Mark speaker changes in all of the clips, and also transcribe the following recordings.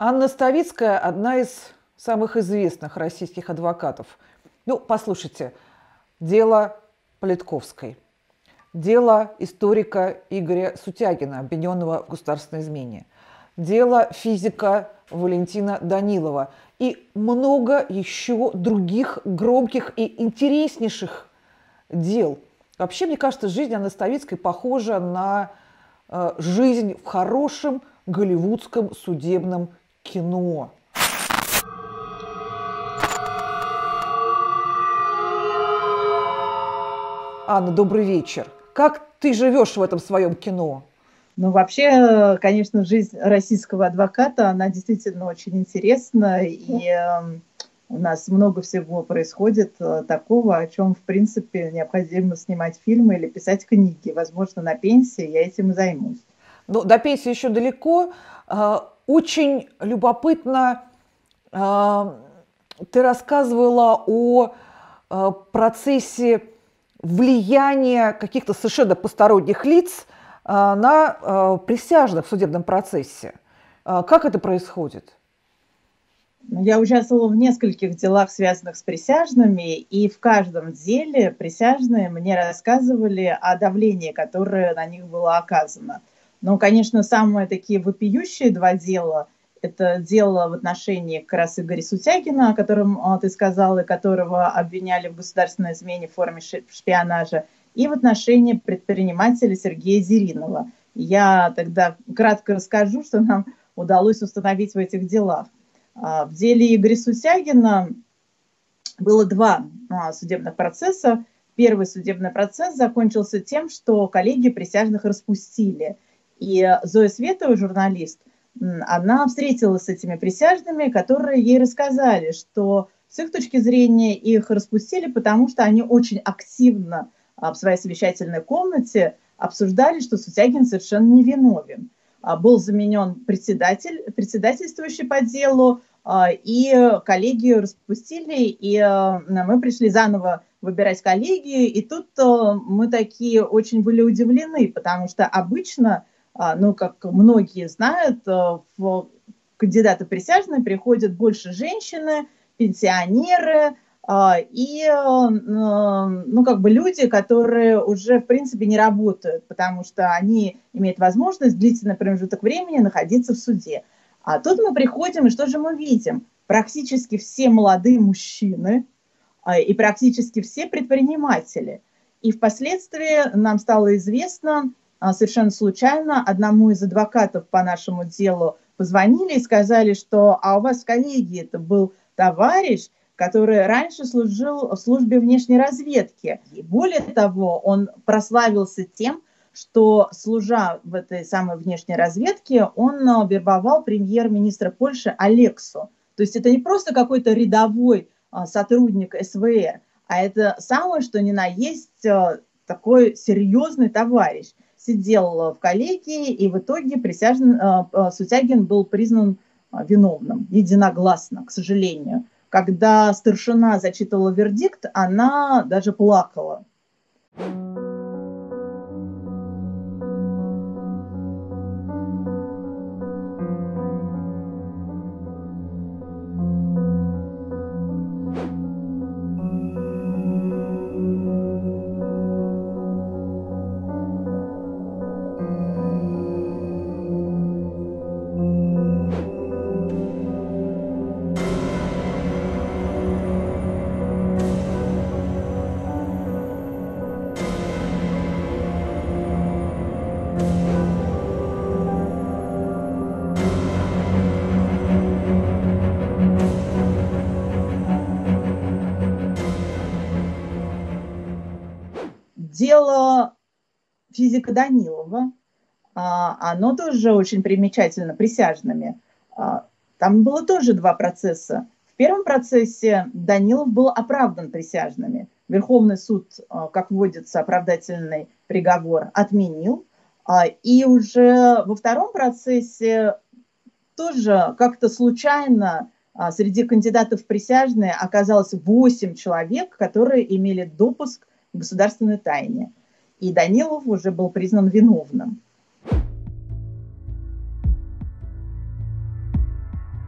Speaker 1: Анна Ставицкая – одна из самых известных российских адвокатов. Ну, послушайте, дело Политковской, дело историка Игоря Сутягина, обвиненного в государственной измене, дело физика Валентина Данилова и много еще других громких и интереснейших дел. Вообще, мне кажется, жизнь Анны Ставицкой похожа на жизнь в хорошем голливудском судебном кино. Анна, добрый вечер. Как ты живешь в этом своем кино?
Speaker 2: Ну, вообще, конечно, жизнь российского адвоката, она действительно очень интересна, и у нас много всего происходит такого, о чем, в принципе, необходимо снимать фильмы или писать книги. Возможно, на пенсии я этим и займусь.
Speaker 1: Ну, до пенсии еще далеко. Очень любопытно, ты рассказывала о процессе влияния каких-то совершенно посторонних лиц на присяжных в судебном процессе. Как это происходит?
Speaker 2: Я участвовала в нескольких делах, связанных с присяжными, и в каждом деле присяжные мне рассказывали о давлении, которое на них было оказано. Но, конечно, самые такие вопиющие два дела – это дело в отношении как раз Игоря Сутягина, о котором ты сказала, и которого обвиняли в государственной измене в форме шпионажа, и в отношении предпринимателя Сергея Зиринова. Я тогда кратко расскажу, что нам удалось установить в этих делах. В деле Игоря Сутягина было два судебных процесса. Первый судебный процесс закончился тем, что коллегию присяжных распустили. И Зоя Светова, журналист, она встретилась с этими присяжными, которые ей рассказали, что с их точки зрения их распустили, потому что они очень активно в своей совещательной комнате обсуждали, что Сутягин совершенно невиновен. Был заменен председательствующий по делу, и коллегию распустили, и мы пришли заново выбирать коллегию, и тут мы такие очень были удивлены, потому что обычно, ну, как многие знают, в кандидаты присяжные приходят больше женщины, пенсионеры, и, ну, как бы люди, которые уже, в принципе, не работают, потому что они имеют возможность длительный промежуток времени находиться в суде. А тут мы приходим, и что же мы видим? Практически все молодые мужчины и практически все предприниматели. И впоследствии нам стало известно, совершенно случайно, одному из адвокатов по нашему делу позвонили и сказали, что у вас в коллегии это был товарищ, который раньше служил в службе внешней разведки. И более того, он прославился тем, что, служа в этой самой внешней разведке, он вербовал премьер-министра Польши Алексу. То есть это не просто какой-то рядовой сотрудник СВР, а это самое, что ни на есть, такой серьезный товарищ. Сидел в коллегии, и в итоге Сутягин был признан виновным, единогласно, к сожалению. Когда старшина зачитывала вердикт, она даже плакала. Дело физика Данилова, оно тоже очень примечательно присяжными. Там было тоже два процесса. В первом процессе Данилов был оправдан присяжными. Верховный суд, как водится, оправдательный приговор отменил. И уже во втором процессе тоже как-то случайно среди кандидатов в присяжные оказалось 8 человек, которые имели допуск к государственной тайне. И Данилов уже был признан виновным.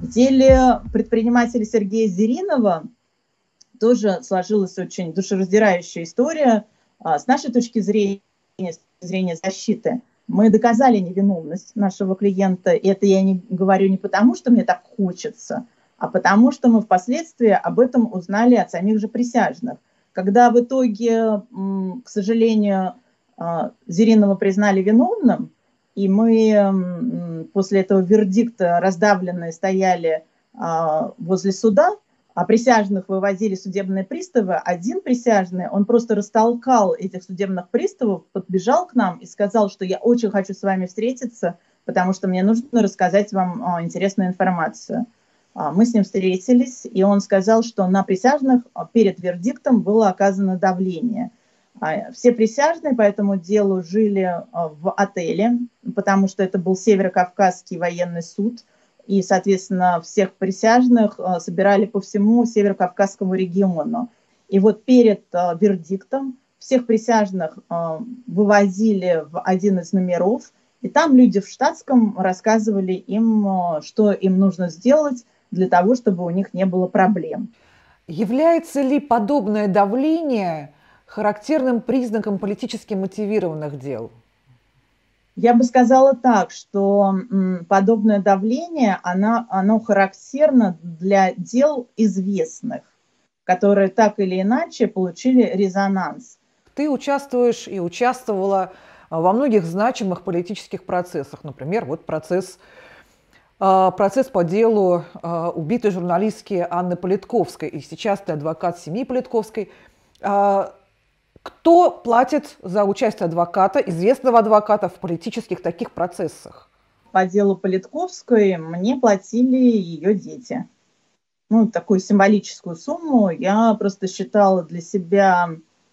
Speaker 2: В деле предпринимателя Сергея Зеринова тоже сложилась очень душераздирающая история. С нашей точки зрения, с точки зрения защиты, мы доказали невиновность нашего клиента. И это я не говорю не потому, что мне так хочется, а потому что мы впоследствии об этом узнали от самих же присяжных. Когда в итоге, к сожалению, Зеринова признали виновным, и мы после этого вердикта раздавленные стояли возле суда, а присяжных выводили судебные приставы, один присяжный, он просто растолкал этих судебных приставов, подбежал к нам и сказал, что я очень хочу с вами встретиться, потому что мне нужно рассказать вам интересную информацию. Мы с ним встретились, и он сказал, что на присяжных перед вердиктом было оказано давление. Все присяжные по этому делу жили в отеле, потому что это был Северо-Кавказский военный суд, и, соответственно, всех присяжных собирали по всему Северо-Кавказскому региону. И вот перед вердиктом всех присяжных вывозили в один из номеров, и там люди в штатском рассказывали им, что им нужно сделать для того, чтобы у них не было проблем.
Speaker 1: Является ли подобное давление характерным признаком политически мотивированных дел?
Speaker 2: Я бы сказала так, что подобное давление, оно характерно для дел известных, которые так или иначе получили резонанс.
Speaker 1: Ты участвуешь и участвовала во многих значимых политических процессах. Например, вот процесс по делу убитой журналистки Анны Политковской. И сейчас ты адвокат семьи Политковской. Кто платит за участие адвоката, известного адвоката в политических таких процессах?
Speaker 2: По делу Политковской мне платили ее дети. Ну, такую символическую сумму. Я просто считала для себя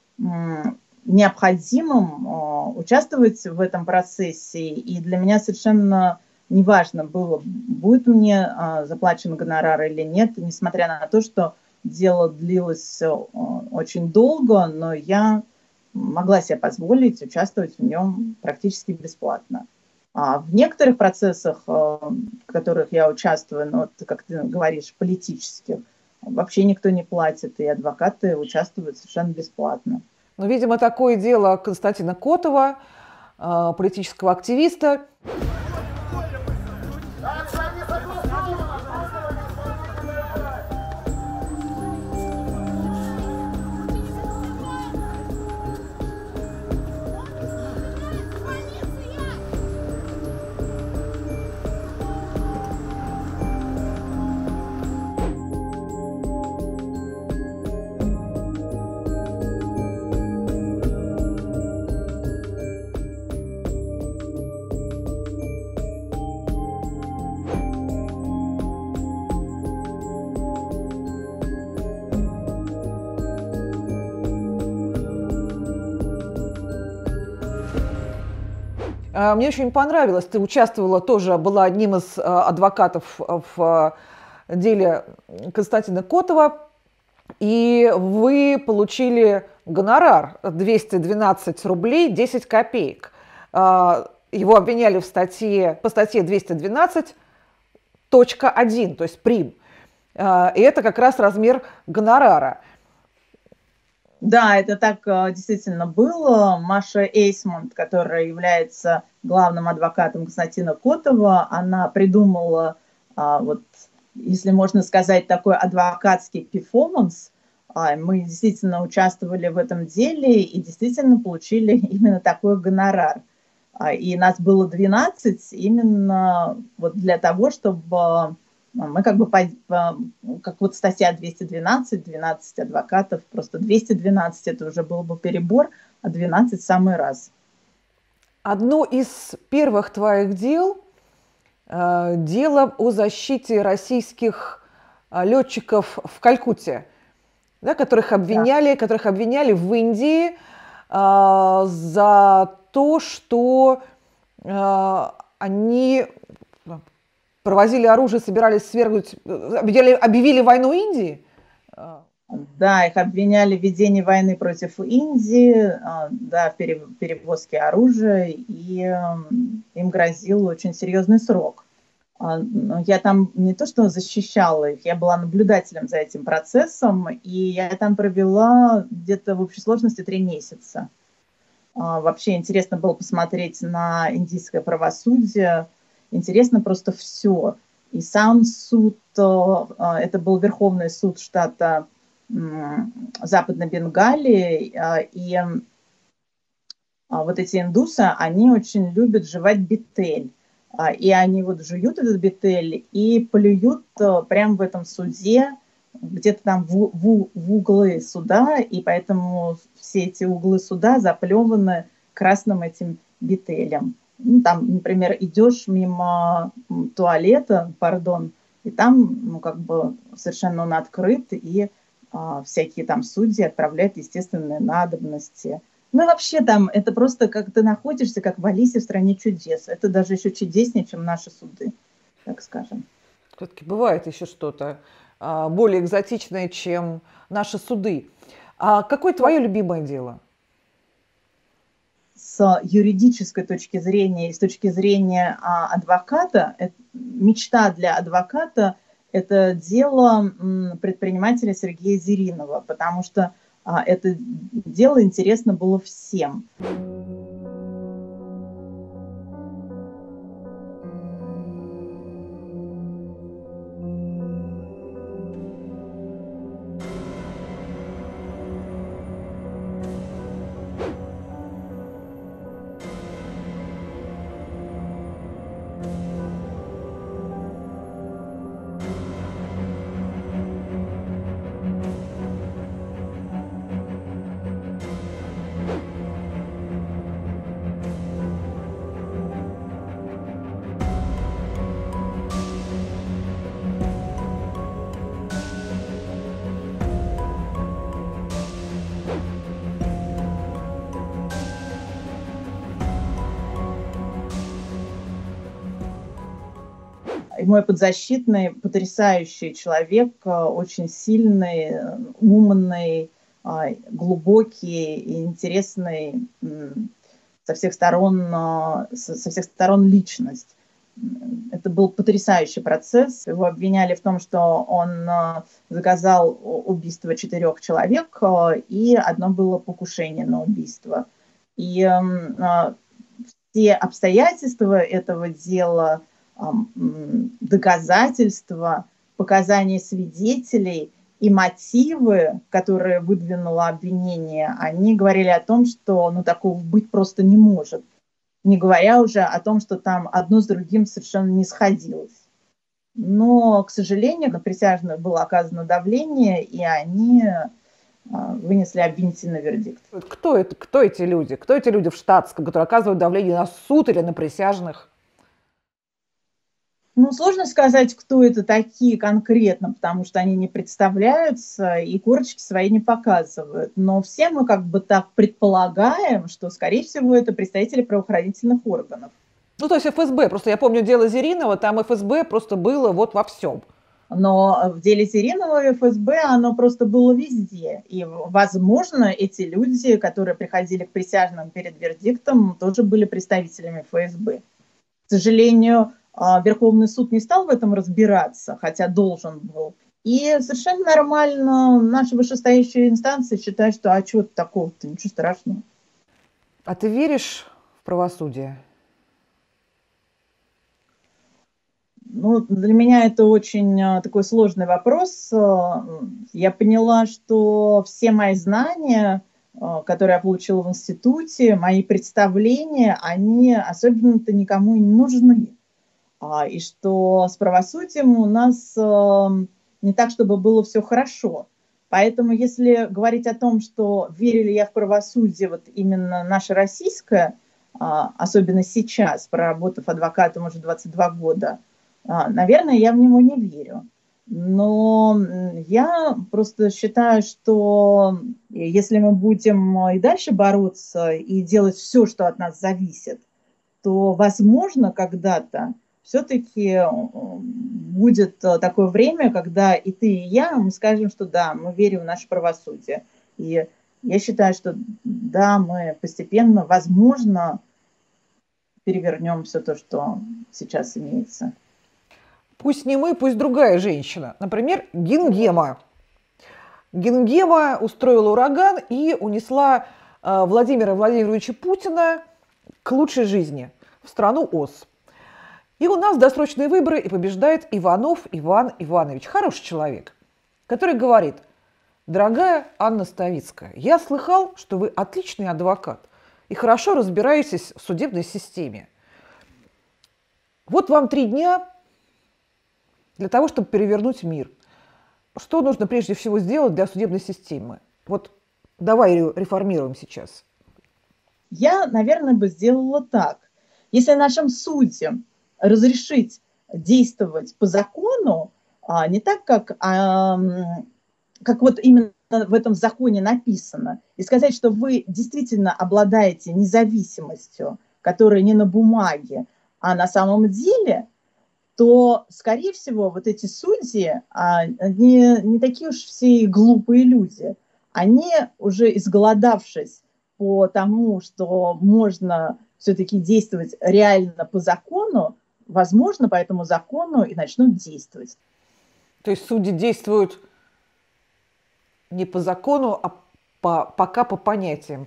Speaker 2: необходимым участвовать в этом процессе. И для меня совершенно неважно было, будет мне заплачен гонорар или нет, несмотря на то, что дело длилось очень долго, но я могла себе позволить участвовать в нем практически бесплатно. А в некоторых процессах, в которых я участвую, ну, вот, как ты говоришь, политических, вообще никто не платит, и адвокаты участвуют совершенно бесплатно.
Speaker 1: Ну, видимо, такое дело Константина Котова, политического активиста. Мне очень понравилось, ты участвовала тоже, была одним из адвокатов в деле Константина Котова, и вы получили гонорар 212 рублей 10 копеек. Его обвиняли по статье 212.1, то есть прим. И это как раз размер гонорара.
Speaker 2: Да, это так действительно было. Маша Эйсмонт, которая является главным адвокатом Константина Котова, она придумала, вот, если можно сказать, такой адвокатский перформанс. Мы действительно участвовали в этом деле и действительно получили именно такой гонорар. И нас было 12 именно вот для того, чтобы мы как бы, как вот статья 212, 12 адвокатов, просто 212 это уже был бы перебор, а 12 в самый раз.
Speaker 1: Одно из первых твоих дел – дело о защите российских летчиков в Калькутте, да, которых обвиняли в Индии за то, что они провозили оружие, собирались свергнуть, объявили войну Индии?
Speaker 2: Да, их обвиняли в ведении войны против Индии, да, в перевозке оружия, и им грозил очень серьезный срок. Но я там не то что защищала их, я была наблюдателем за этим процессом, и я там провела где-то в общей сложности 3 месяца. Вообще интересно было посмотреть на индийское правосудие. Интересно просто все. И сам суд, это был Верховный суд штата Западной Бенгалии, и вот эти индусы, они очень любят жевать бетель. И они вот жуют этот бетель и плюют прямо в этом суде, где-то там в углы суда, и поэтому все эти углы суда заплеваны красным этим бетелем. Ну, там, например, идешь мимо туалета, пардон, и там, ну, как бы совершенно он открыт, и всякие там судьи отправляют естественные надобности. Ну, вообще там, это просто как ты находишься, как в Алисе в стране чудес. Это даже еще чудеснее, чем наши суды, так скажем.
Speaker 1: Все-таки бывает еще что-то более экзотичное, чем наши суды. А какое твое любимое дело?
Speaker 2: С юридической точки зрения и с точки зрения адвоката, мечта для адвоката – это дело предпринимателя Сергея Зеринова, потому что это дело интересно было всем. И мой подзащитный потрясающий человек, очень сильный, умный, глубокий и интересный со всех сторон личность. Это был потрясающий процесс. Его обвиняли в том, что он заказал убийство 4 человек, и одно было покушение на убийство. И все обстоятельства этого дела, доказательства, показания свидетелей и мотивы, которые выдвинуло обвинение, они говорили о том, что такого быть просто не может. Не говоря уже о том, что там одно с другим совершенно не сходилось. Но, к сожалению, на присяжных было оказано давление, и они вынесли обвинительный вердикт.
Speaker 1: Кто это? Кто эти люди? Кто эти люди в штатском, которые оказывают давление на суд или на присяжных?
Speaker 2: Сложно сказать, кто это такие конкретно, потому что они не представляются и корочки свои не показывают. Но все мы как бы так предполагаем, что, скорее всего, это представители правоохранительных органов.
Speaker 1: То есть ФСБ. Просто я помню дело Зеринова, там ФСБ просто было вот во всем.
Speaker 2: Но в деле Зеринова ФСБ оно просто было везде. И, возможно, эти люди, которые приходили к присяжным перед вердиктом, тоже были представителями ФСБ. К сожалению, Верховный суд не стал в этом разбираться, хотя должен был. И совершенно нормально наши вышестоящие инстанции считают, что чего такого-то, ничего страшного.
Speaker 1: А ты веришь в правосудие?
Speaker 2: Для меня это очень такой сложный вопрос. Я поняла, что все мои знания, которые я получила в институте, мои представления, они особенно-то никому не нужны. И что с правосудием у нас не так, чтобы было все хорошо. Поэтому если говорить о том, что верю ли я в правосудие, вот именно наше российское, особенно сейчас, проработав адвокатом уже 22 года, наверное, я в него не верю. Но я просто считаю, что если мы будем и дальше бороться и делать все, что от нас зависит, то, возможно, когда-то все-таки будет такое время, когда и ты, и я, мы скажем, что да, мы верим в наше правосудие. И я считаю, что да, мы постепенно, возможно, перевернем все то, что сейчас имеется.
Speaker 1: Пусть не мы, пусть другая женщина. Например, Гингема. Гингема устроила ураган и унесла Владимира Владимировича Путина к лучшей жизни, в страну Оз. И у нас досрочные выборы, и побеждает Иванов Иван Иванович. Хороший человек, который говорит: дорогая Анна Ставицкая, я слыхал, что вы отличный адвокат и хорошо разбираетесь в судебной системе. Вот вам 3 дня для того, чтобы перевернуть мир. Что нужно прежде всего сделать для судебной системы? Вот давай реформируем сейчас.
Speaker 2: Я, наверное, бы сделала так. Если нашим судьям разрешить действовать по закону, не так, как вот именно в этом законе написано, и сказать, что вы действительно обладаете независимостью, которая не на бумаге, а на самом деле, то, скорее всего, вот эти судьи, они не такие уж все глупые люди. Они, уже изголодавшись по тому, что можно все-таки действовать реально по закону, возможно, по этому закону и начнут действовать.
Speaker 1: То есть судьи действуют не по закону, а пока по понятиям.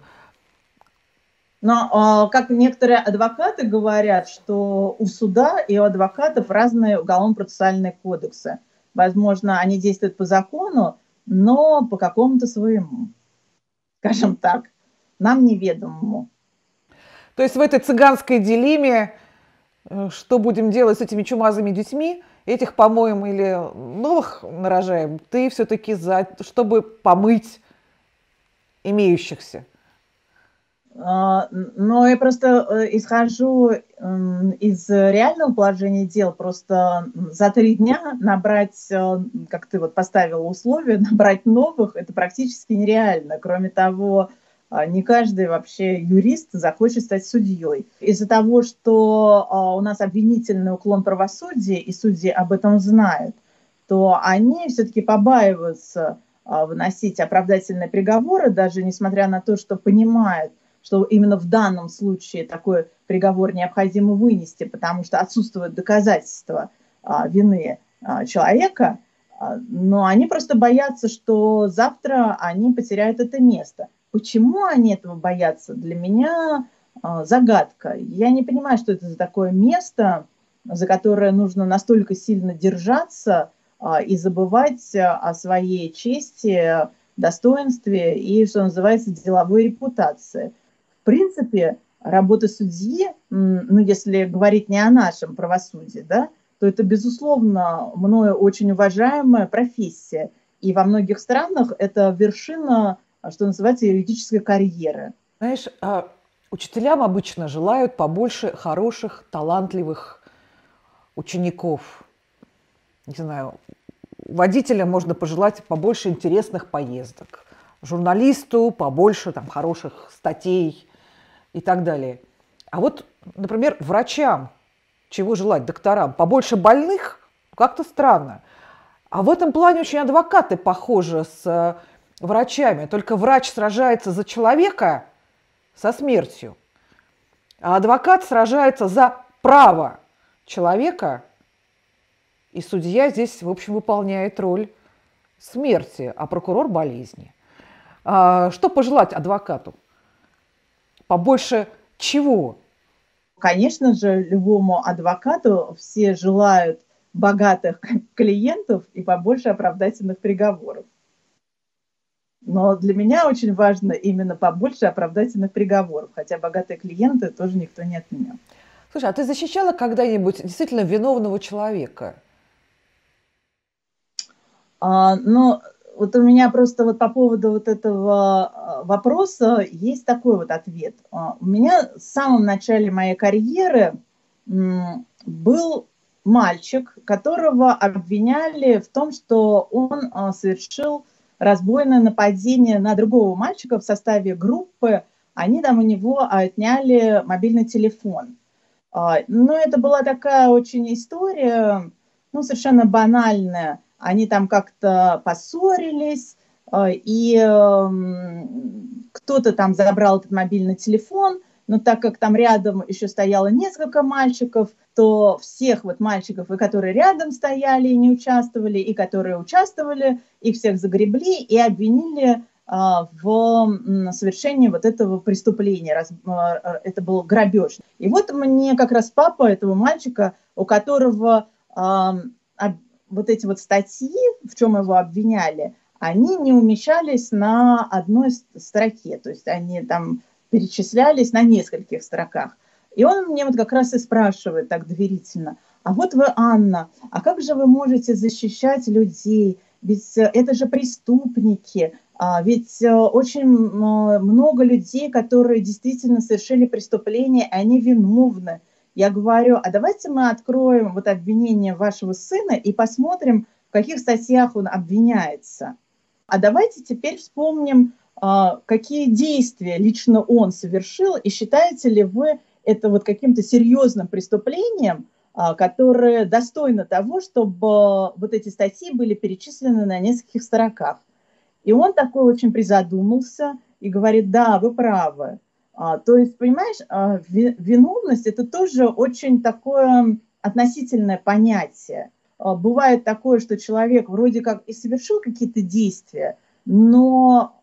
Speaker 2: Но, как некоторые адвокаты говорят, что у суда и у адвокатов разные уголовно-процессуальные кодексы. Возможно, они действуют по закону, но по какому-то своему, скажем так, нам неведомому.
Speaker 1: То есть в этой цыганской дилемме, что будем делать с этими чумазыми детьми, этих помоем или новых нарожаем, ты все-таки за, чтобы помыть имеющихся?
Speaker 2: Но я просто исхожу из реального положения дел. Просто за 3 дня набрать, как ты вот поставила условия, набрать новых, это практически нереально. Кроме того, не каждый вообще юрист захочет стать судьей. Из-за того, что у нас обвинительный уклон правосудия, и судьи об этом знают, то они все-таки побаиваются выносить оправдательные приговоры, даже несмотря на то, что понимают, что именно в данном случае такой приговор необходимо вынести, потому что отсутствуют доказательства вины человека, но они просто боятся, что завтра они потеряют это место. Почему они этого боятся, для меня загадка. Я не понимаю, что это за такое место, за которое нужно настолько сильно держаться и забывать о своей чести, достоинстве и, что называется, деловой репутации. В принципе, работа судьи, ну, если говорить не о нашем правосудии, да, то это, безусловно, мною очень уважаемая профессия. И во многих странах это вершина, что называется, юридической карьеры.
Speaker 1: Знаешь, учителям обычно желают побольше хороших, талантливых учеников. Не знаю, водителям можно пожелать побольше интересных поездок, журналисту побольше там хороших статей и так далее. А вот, например, врачам чего желать, докторам? Побольше больных? Как-то странно. А в этом плане очень адвокаты похожи с врачами. Только врач сражается за человека со смертью, а адвокат сражается за право человека, и судья здесь, в общем, выполняет роль смерти, а прокурор – болезни. Что пожелать адвокату? Побольше чего?
Speaker 2: Конечно же, любому адвокату все желают богатых клиентов и побольше оправдательных приговоров. Но для меня очень важно именно побольше оправдательных приговоров, хотя богатые клиенты тоже никто не отменял.
Speaker 1: Слушай, а ты защищала когда-нибудь действительно виновного человека?
Speaker 2: Ну, вот у меня просто вот по поводу вот этого вопроса есть такой вот ответ. У меня в самом начале моей карьеры был мальчик, которого обвиняли в том, что он совершил разбойное нападение на другого мальчика в составе группы. Они там у него отняли мобильный телефон. Но это была такая очень история, ну, совершенно банальная. Они там как-то поссорились, и кто-то там забрал этот мобильный телефон, но так как там рядом еще стояло несколько мальчиков, то всех вот мальчиков, и которые рядом стояли и не участвовали, и которые участвовали, их всех загребли и обвинили в совершении вот этого преступления. Это был грабеж. И вот мне как раз папа этого мальчика, у которого вот эти вот статьи, в чем его обвиняли, они не умещались на одной строке, то есть они там перечислялись на нескольких строках. И он мне вот как раз и спрашивает так доверительно: а вот вы, Анна, а как же вы можете защищать людей? Ведь это же преступники, ведь очень много людей, которые действительно совершили преступление, и они виновны. Я говорю: а давайте мы откроем вот обвинение вашего сына и посмотрим, в каких статьях он обвиняется. А давайте теперь вспомним, какие действия лично он совершил, и считаете ли вы это вот каким-то серьезным преступлением, которое достойно того, чтобы вот эти статьи были перечислены на нескольких строках. И он такой очень призадумался и говорит: да, вы правы. То есть, понимаешь, виновность – это тоже очень такое относительное понятие. Бывает такое, что человек вроде как и совершил какие-то действия, но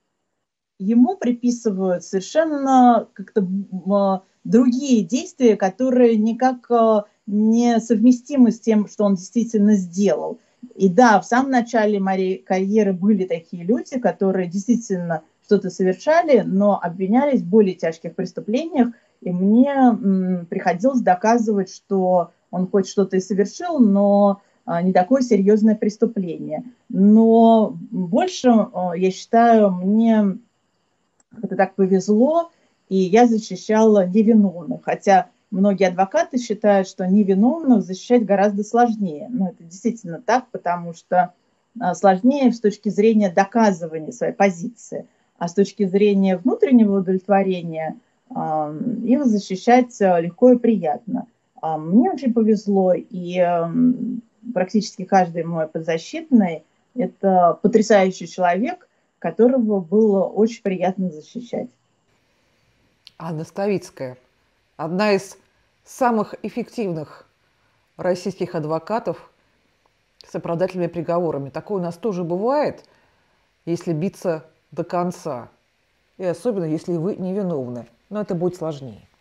Speaker 2: ему приписывают совершенно как-то другие действия, которые никак не совместимы с тем, что он действительно сделал. И да, в самом начале моей карьеры были такие люди, которые действительно что-то совершали, но обвинялись в более тяжких преступлениях, и мне приходилось доказывать, что он хоть что-то и совершил, но не такое серьезное преступление. Но больше, я считаю, мне это так повезло, и я защищала невиновных. Хотя многие адвокаты считают, что невиновных защищать гораздо сложнее. Но это действительно так, потому что сложнее с точки зрения доказывания своей позиции. А с точки зрения внутреннего удовлетворения их защищать легко и приятно. Мне очень повезло, и практически каждый мой подзащитный – это потрясающий человек, которого было очень приятно защищать.
Speaker 1: Анна Ставицкая – одна из самых эффективных российских адвокатов с оправдательными приговорами. Такое у нас тоже бывает, если биться до конца. И особенно, если вы невиновны. Но это будет сложнее.